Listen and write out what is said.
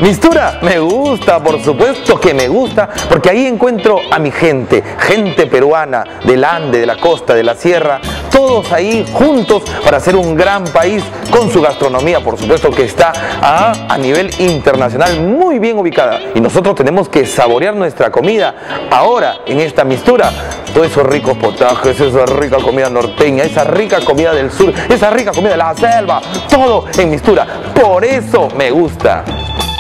Mistura, me gusta, por supuesto que me gusta, porque ahí encuentro a mi gente, gente peruana, del Ande, de la costa, de la sierra, todos ahí juntos para hacer un gran país con su gastronomía, por supuesto que está a nivel internacional muy bien ubicada. Y nosotros tenemos que saborear nuestra comida ahora en esta mistura. Todos esos ricos potajes, esa rica comida norteña, esa rica comida del sur, esa rica comida de la selva, todo en mistura. Por eso me gusta.